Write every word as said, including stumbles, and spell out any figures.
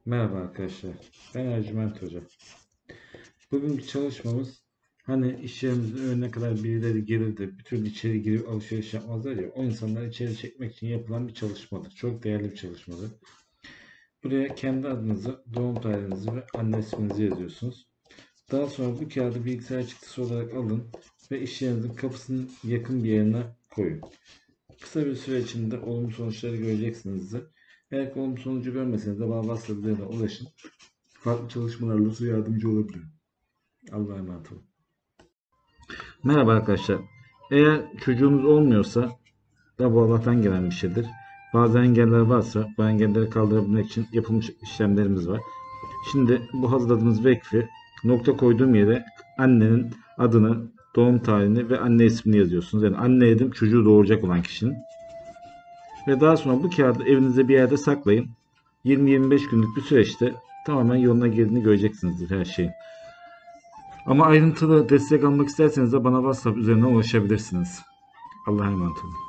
Merhaba arkadaşlar. Ben Ercüment Hoca. Bugünkü çalışmamız hani iş yerimizin önüne kadar birileri gelir de bir türlü içeri girip alışveriş yapmazlar ya, o insanları içeri çekmek için yapılan bir çalışmadır. Çok değerli bir çalışmadır. Buraya kendi adınızı, doğum tarihinizi ve anne isminizi yazıyorsunuz. Daha sonra bu kağıdı bilgisayar çıktısı olarak alın ve iş yerinizin kapısının yakın bir yerine koyun. Kısa bir süre içinde olumlu sonuçları göreceksinizdir. Eğer olumlu sonucu görmeseniz de bana WhatsApp üzerinden ulaşın. Farklı çalışmalarla size yardımcı olabilirim. Allah'a emanet olun. Merhaba arkadaşlar. Eğer çocuğunuz olmuyorsa da bu Allah'tan gelen bir şeydir. Bazı engeller varsa bu engelleri kaldırabilmek için yapılmış işlemlerimiz var. Şimdi bu hazırladığımız vekfi nokta koyduğum yere annenin adını, doğum tarihini ve anne ismini yazıyorsunuz. Yani anne dedim, çocuğu doğuracak olan kişinin. Ve daha sonra bu kağıdı evinizde bir yerde saklayın. yirmi yirmi beş günlük bir süreçte tamamen yoluna girdiğini göreceksinizdir her şeyin. Ama ayrıntılı destek almak isterseniz de bana WhatsApp üzerinden ulaşabilirsiniz. Allah'a emanet olun.